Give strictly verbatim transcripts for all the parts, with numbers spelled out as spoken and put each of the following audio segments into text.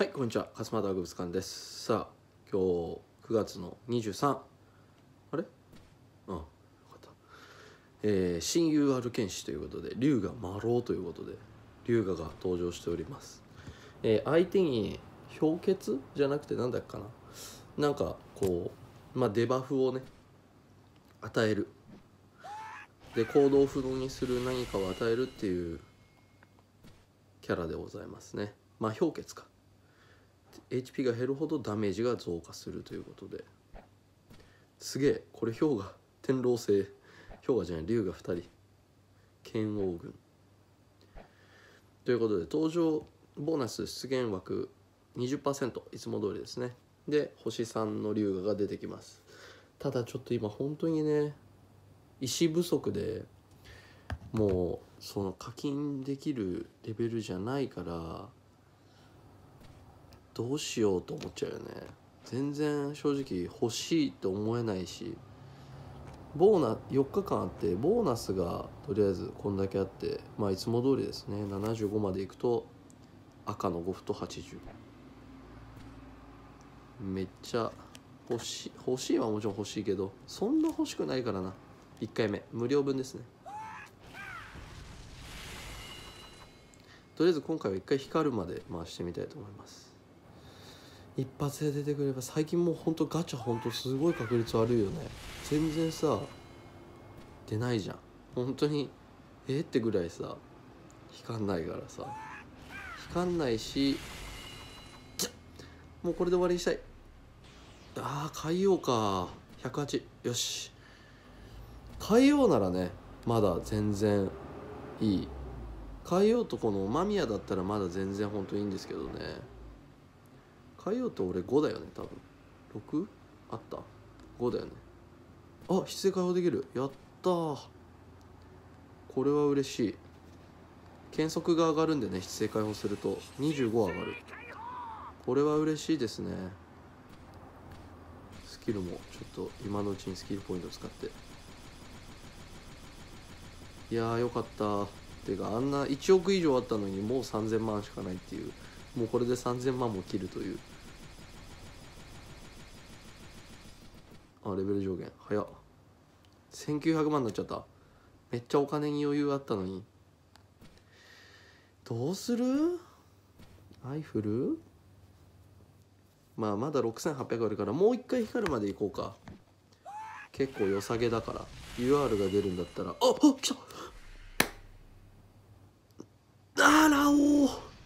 はい、こんにちは。勝俣博物館です。さあ、今日くがつのにじゅうさん。あれうん、よかった。えー、新 ユーアール 剣士ということで、龍河魔狼ということで、龍河が登場しております。えー、相手に氷結じゃなくてなんだっけかな。なんかこう、まあ、デバフをね、与える。で、行動不能にする何かを与えるっていうキャラでございますね。まあ、氷結か。エイチピー が減るほどダメージが増加するということで、すげえ。これ氷河天狼星、氷河じゃない龍がふたり、剣王軍ということで、登場ボーナス出現枠 にじゅっパーセント いつも通りですね。で星さんの龍河が出てきます。ただちょっと今本当にね、石不足でもうその課金できるレベルじゃないから、どうしようと思っちゃうよね。全然正直欲しいと思えないし、ボーナよっかかんあって、ボーナスがとりあえずこんだけあって、まあいつも通りですね。ななじゅうごまでいくと赤のごふとはちじゅう、めっちゃ欲しい。欲しいはもちろん欲しいけど、そんな欲しくないからな。いっかいめ無料分ですね。とりあえず今回はいっかい光るまで回してみたいと思います。一発で出てくれば。最近もうほんとガチャほんとすごい確率悪いよね。全然さ出ないじゃん本当に。えー、ってぐらいさ光んないからさ、光んないし、もうこれで終わりにしたい。あー、海洋か。ひゃくはち。よし、海洋ならねまだ全然いい。海洋とこの間宮だったらまだ全然本当にいいんですけどね。海洋と俺ごだよね多分。ろくあった。ごだよね。あ、出世解放できる。やったー。これは嬉しい。検測が上がるんでね、出世解放するとにじゅうご上がる。これは嬉しいですね。スキルもちょっと今のうちにスキルポイント使って。いやーよかった。てかあんないちおく以上あったのにもうさんぜんまんしかないっていう。もうこれでさんぜんまんも切るという。あ、レベル上限早っ。せんきゅうひゃくまんになっちゃった。めっちゃお金に余裕あったのに。どうする？アイフル？まあまだろくせんはっぴゃくあるから、もう一回光るまで行こうか。結構良さげだから。 ユーアール が出るんだったら。あっ来た。あらお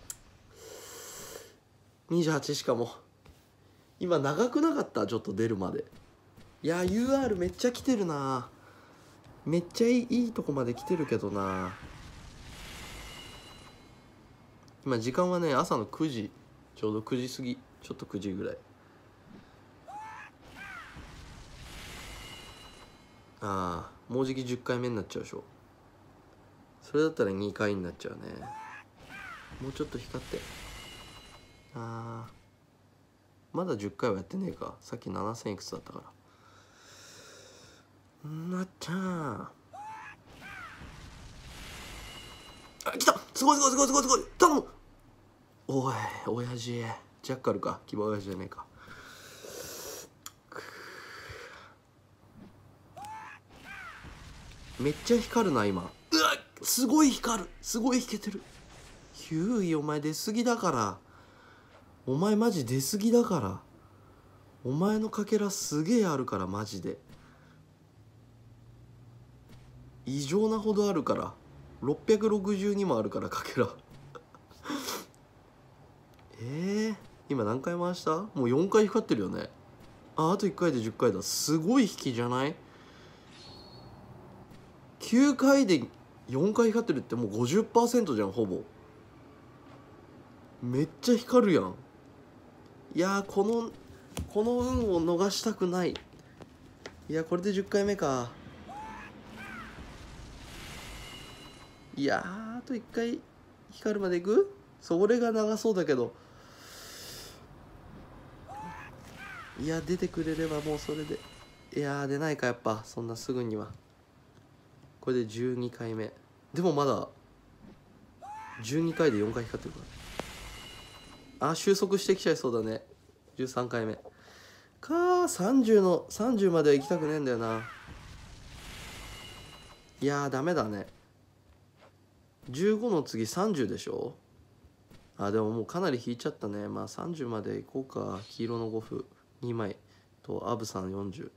にじゅうはち。しかも今長くなかった？ちょっと出るまで。いや ユーアール めっちゃ来てるな。めっちゃいい、いいとこまで来てるけどな。今時間はね朝のくじ、ちょうどくじ過ぎ、ちょっとくじぐらい。ああ、もうじきじゅっかいめになっちゃうでしょ。それだったらにかいになっちゃうね。もうちょっと光って。ああ、まだじゅっかいはやってねえか。さっきななせんいくつだったから。なっちゃん、あ、来た。すごいすごいすごいすごいすごい。頼む。おい親父、ジャッカルか。騎馬親父じゃねえか。めっちゃ光るな今。うわ、すごい光る。すごい引けてる。ヒューイ、お前出過ぎだから。お前マジ出過ぎだから。お前のかけらすげえあるから、マジで異常なほどあるから。ろっぴゃくろくじゅうにもあるから、かけらえー、今何回回した？もうよんかい光ってるよね。あ、あといっかいでじゅっかいだ。すごい引きじゃない？きゅうかいでよんかい光ってるってもう ごじゅっパーセント じゃん、ほぼ。めっちゃ光るやん。いやー、このこの運を逃したくない。いや、これでじゅっかいめか。いやー、あといっかい光るまでいく？それが長そうだけど。いや、出てくれればもうそれで。いやー、出ないかやっぱそんなすぐには。これでじゅうにかいめ。でもまだじゅうにかいでよんかい光ってるから。 あ、収束してきちゃいそうだね。じゅうさんかいめかー。さんじゅうのさんじゅうまでは行きたくねえんだよな。いやーダメだね。じゅうごの次さんじゅうでしょ。あ、でももうかなり引いちゃったね。まあさんじゅうまで行こうか。黄色のご歩にまいとアブさんよんじゅう。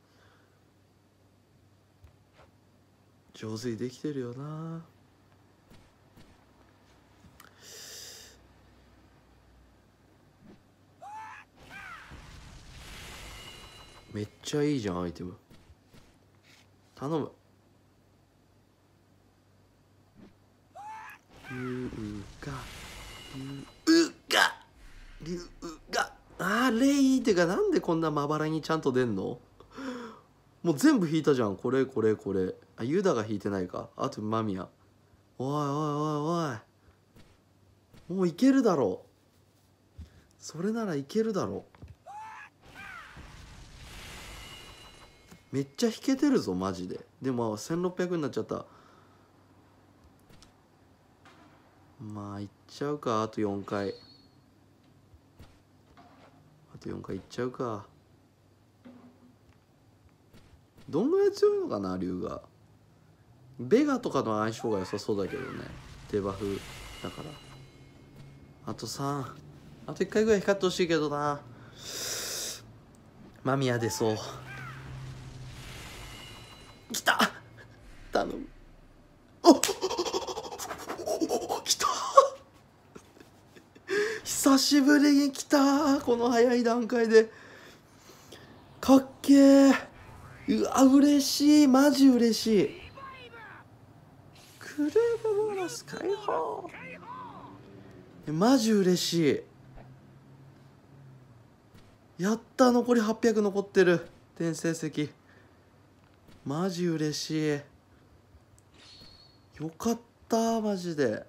上手にできてるよな。めっちゃいいじゃんアイテム。頼む。龍が龍が龍があーレイってか、なんでこんなまばらにちゃんと出んの。もう全部引いたじゃん。これこれこれ。あ、ユダが引いてないか。あとマミヤ。おいおいおいおい、もういけるだろう。それならいけるだろう。めっちゃ引けてるぞマジで。でもせんろっぴゃくになっちゃった。まあいっちゃうか。あとよんかい、あとよんかいいっちゃうか。どんぐらい強いのかな龍が。ベガとかの相性が良さそうだけどね、デバフだから。あとさん、あといっかいぐらい光ってほしいけどな。マミヤ出そう。きた、頼む。おっきた久しぶりに来た。この早い段階でかっけー。うわ嬉しい、マジ嬉しい。クルーブボーナス解放、マジ嬉しい。やった、残りはっぴゃく残ってる。転生石マジ嬉しい。よかったマジで。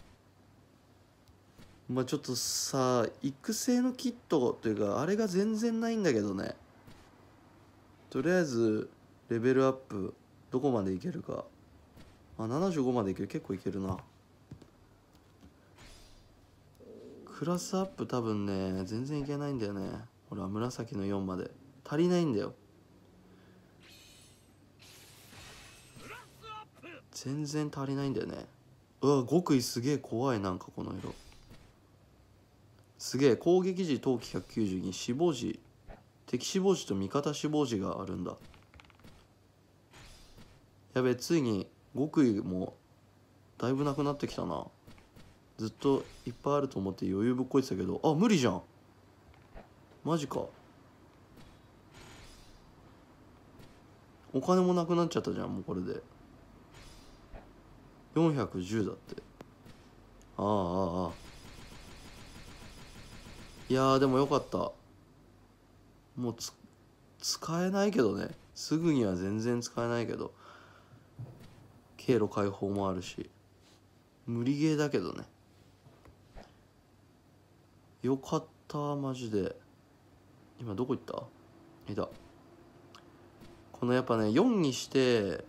まあちょっとさ、育成のキットというかあれが全然ないんだけどね。とりあえずレベルアップどこまでいけるか。あ、ななじゅうごまでいける。結構いけるな。クラスアップ多分ね全然いけないんだよね。ほら紫のよんまで足りないんだよ。全然足りないんだよね。うわ極意すげえ怖い。なんかこの色すげえ。攻撃時投棄ひゃくきゅうじゅうに、死亡時敵死亡時と味方死亡時があるんだ。やべえ、ついに極意もだいぶなくなってきたな。ずっといっぱいあると思って余裕ぶっこいてたけど、あ無理じゃん。マジか。お金もなくなっちゃったじゃんもうこれで。よんひゃくじゅうだって。ああああ、いやーでもよかった。もうつ使えないけどね、すぐには全然使えないけど、経路開放もあるし無理ゲーだけどね。よかったマジで。今どこ行った。いた。このやっぱねよんにして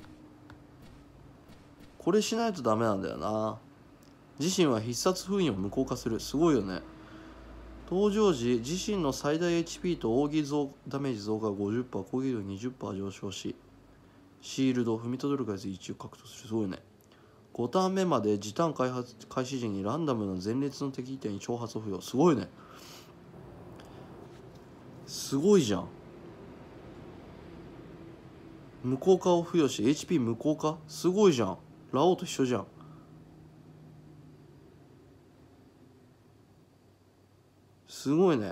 これしないとダメなんだよな。自身は必殺封印を無効化する。すごいよね。登場時自身の最大 エイチピー と奥義増ダメージ増加 ごじゅっパーセント、 攻撃力 にじゅっパーセント 上昇し、シールドを踏みとどる回数いちを獲得する。すごいね。ごターン目まで時短開発開始時にランダムな前列の敵点に挑発を付与。すごいね。すごいじゃん。無効化を付与し エイチピー 無効化。すごいじゃん。ラオウと一緒じゃん。すごいね。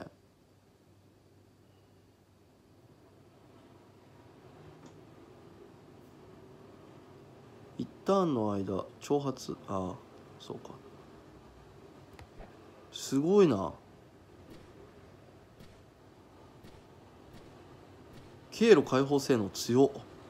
一ターンの間挑発。ああそうか。すごいな。経路開放性能強っ。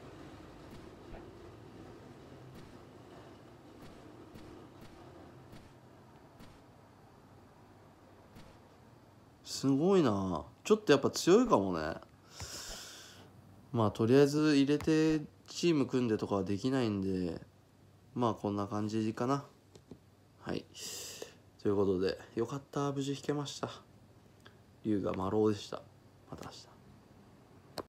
すごいな。ちょっとやっぱ強いかもね。まあとりあえず入れてチーム組んでとかはできないんで、まあこんな感じかな。はい、ということでよかった、無事引けました。 龍が丸尾でした。また明日。